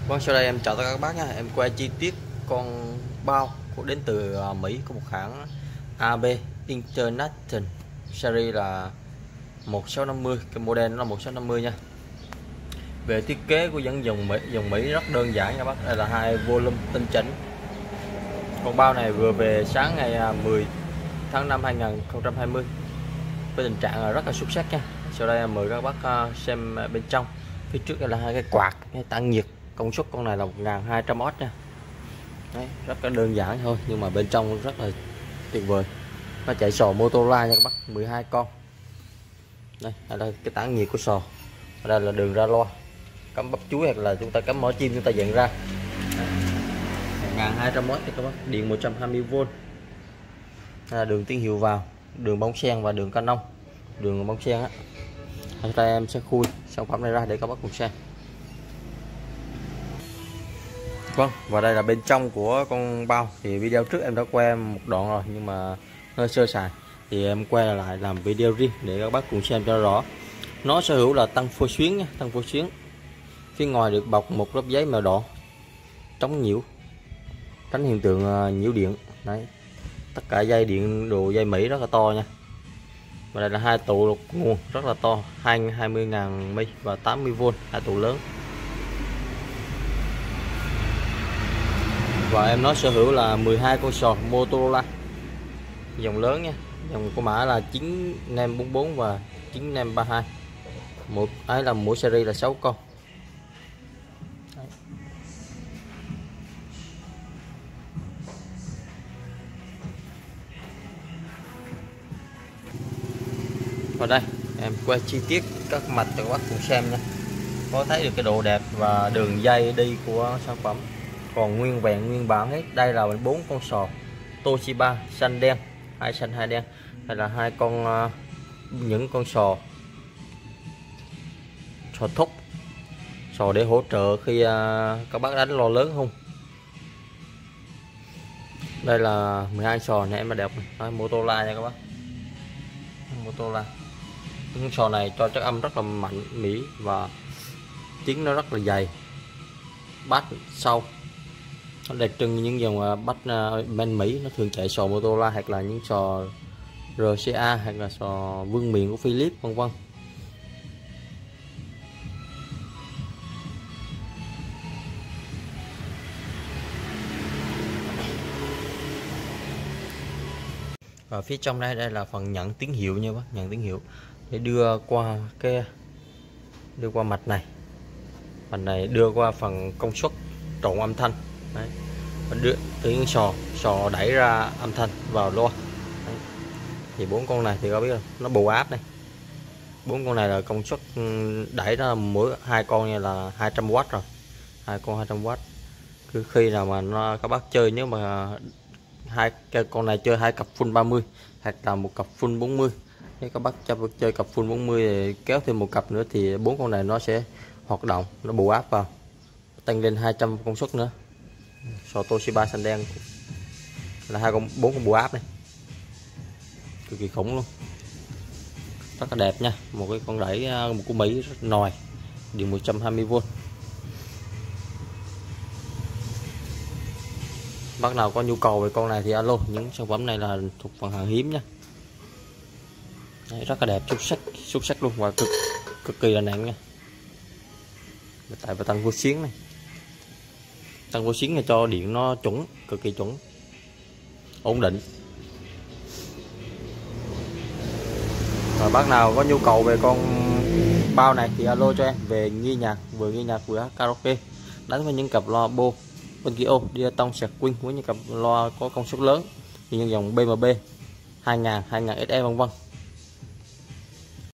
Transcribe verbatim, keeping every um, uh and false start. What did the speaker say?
Vâng, sau đây em chào tất cả các bác nha. Em quay chi tiết con bao của đến từ à, Mỹ của một hãng a bê International, series là một sáu năm mươi, cái model nó là một sáu năm mươi nha. Về thiết kế của dân dòng Mỹ, dòng Mỹ rất đơn giản nha bác. Đây là hai volume tinh chỉnh. Con bao này vừa về sáng ngày mười tháng năm hai nghìn không trăm hai mươi với tình trạng rất là xuất sắc nha. Sau đây em mời các bác xem bên trong. Phía trước đây là hai cái quạt, cái tản nhiệt. Công suất con này là một nghìn hai trăm oát nha. Đấy, rất là đơn giản thôi nhưng mà bên trong rất là tuyệt vời. Nó chạy sò Motorola nha các bác, mười hai con. Đây, đây là cái tản nhiệt của sò. Ở đây là đường ra loa, cắm bắp chuối hoặc là chúng ta cắm mỏ chim chúng ta dặn ra. một nghìn hai trăm oát các bác, điện một trăm hai mươi vôn. Đây là đường tín hiệu vào, đường bóng sen và đường Canon. Đường bóng sen á. Đây em sẽ khui sản phẩm này ra để các bác cùng xem. Vâng, và đây là bên trong của con bao. Thì video trước em đã quay một đoạn rồi nhưng mà hơi sơ sài, thì em quay lại làm video riêng để các bác cùng xem cho rõ. Nó sở hữu là tăng phôi xuyến nha, tăng phôi xuyến. Phía ngoài được bọc một lớp giấy màu đỏ chống nhiễu, tránh hiện tượng nhiễu điện. Đấy, tất cả dây điện đồ dây Mỹ rất là to nha. Và đây là hai tụ lục nguồn rất là to, hai mươi nghìn mi và tám mươi vôn, hai tụ lớn. Và em nó sở hữu là mười hai con sò Motorola dòng lớn nha, dòng của mã là chín năm bốn bốn và chín năm ba hai. Một ấy là mỗi series là sáu con. Đấy. Vào đây em quay chi tiết các mặt cho các bác cùng xem nha. Có thấy được cái độ đẹp và đường dây đi của sản phẩm còn nguyên vẹn nguyên bản hết. Đây là bốn con sò Toshiba xanh đen, hai xanh hai đen. Đây là hai con uh, những con sò sò thúc, sò để hỗ trợ khi uh, các bác đánh lo lớn không. Đây là mười hai sò này em mà đẹp này. Motorola nha các bác, Motorola. Những sò này cho chất âm rất là mạnh mỹ và tiếng nó rất là dày, bass sâu. Nó đặc trưng những dòng bass bên Mỹ nó thường chạy sò Motorola hoặc là những sò rờ xê a hoặc là sò vương miện của Philips vân vân. Và phía trong đây đây là phần nhận tín hiệu nha bác, nhận tín hiệu để đưa qua cái đưa qua mạch này, phần này đưa qua phần công suất trộn âm thanh. Đấy. Đưa từ những sò sò đẩy ra âm thanh vào loa. Đấy. Thì bốn con này thì có biết không, nó bù áp này. Bốn con này là công suất đẩy ra mỗi hai con này là hai trăm oát rồi, hai con hai trăm oát. Cứ khi nào mà nó các bác chơi, nếu mà hai cái con này chơi hai cặp full ba mươi hoặc là một cặp full bốn mươi, nếu các bác chơi cặp full bốn mươi thì kéo thêm một cặp nữa thì bốn con này nó sẽ hoạt động, nó bù áp vào, tăng lên hai trăm công suất nữa. Sò Toshiba xanh đen là hai con bốn con bù áp này, cực kỳ khủng luôn, rất là đẹp nha. Một cái con đẩy một của Mỹ rất nòi, điện một trăm hai mươi vôn. Bác nào có nhu cầu về con này thì alo, những sản phẩm này là thuộc phần hàng hiếm nha. Đấy, rất là đẹp, xuất sắc xuất sắc luôn và cực cực kỳ là nặng nha. Tại và tăng vô xuyến này, tăng vô xuyến này cho điện nó chuẩn, cực kỳ chuẩn, ổn định. Và bác nào có nhu cầu về con bao này thì alo cho em, về nghe nhạc, vừa nghe nhạc vừa hát karaoke, đánh với những cặp loa Bô, bên kia ô Diaton sạc Win với những cặp loa có công suất lớn như những dòng bê em bê hai nghìn, hai nghìn ét e vân vân.